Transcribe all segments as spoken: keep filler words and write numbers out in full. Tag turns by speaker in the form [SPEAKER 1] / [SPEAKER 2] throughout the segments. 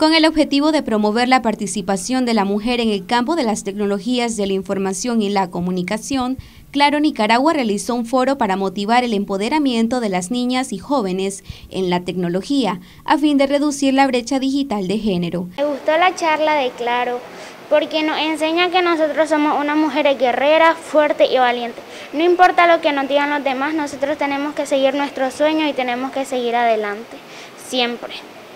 [SPEAKER 1] Con el objetivo de promover la participación de la mujer en el campo de las tecnologías de la información y la comunicación, Claro Nicaragua realizó un foro para motivar el empoderamiento de las niñas y jóvenes en la tecnología, a fin de reducir la brecha digital de género.
[SPEAKER 2] Me gustó la charla de Claro, porque nos enseña que nosotros somos unas mujeres guerreras, fuertes y valientes. No importa lo que nos digan los demás, nosotros tenemos que seguir nuestros sueños y tenemos que seguir adelante, siempre.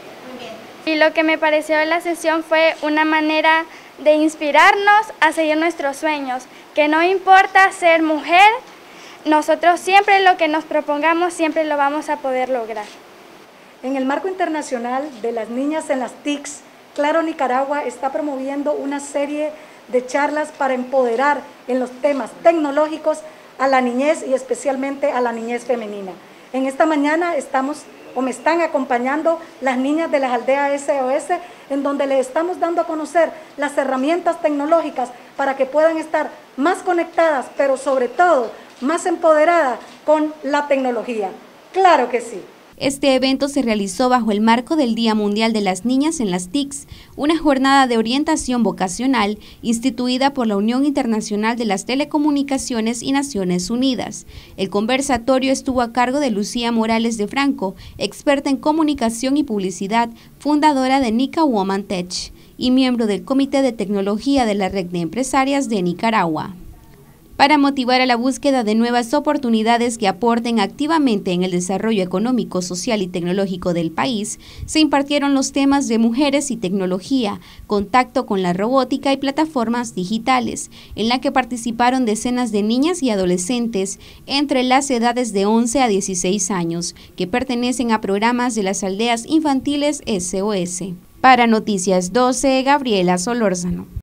[SPEAKER 3] Y lo que me pareció de la sesión fue una manera de inspirarnos a seguir nuestros sueños, que no importa ser mujer, nosotros siempre lo que nos propongamos, siempre lo vamos a poder lograr.
[SPEAKER 4] En el marco internacional de las niñas en las T I Cs, Claro Nicaragua está promoviendo una serie de charlas para empoderar en los temas tecnológicos a la niñez y especialmente a la niñez femenina. En esta mañana estamos o me están acompañando las niñas de las aldeas S O S, en donde les estamos dando a conocer las herramientas tecnológicas para que puedan estar más conectadas, pero sobre todo más empoderadas con la tecnología. ¡Claro que sí!
[SPEAKER 1] Este evento se realizó bajo el marco del Día Mundial de las Niñas en las T I Cs, una jornada de orientación vocacional instituida por la Unión Internacional de las Telecomunicaciones y Naciones Unidas. El conversatorio estuvo a cargo de Lucía Morales de Franco, experta en comunicación y publicidad, fundadora de Nica Woman Tech y miembro del Comité de Tecnología de la Red de Empresarias de Nicaragua. Para motivar a la búsqueda de nuevas oportunidades que aporten activamente en el desarrollo económico, social y tecnológico del país, se impartieron los temas de mujeres y tecnología, contacto con la robótica y plataformas digitales, en la que participaron decenas de niñas y adolescentes entre las edades de once a dieciséis años, que pertenecen a programas de las aldeas infantiles S O S. Para Noticias doce, Gabriela Solórzano.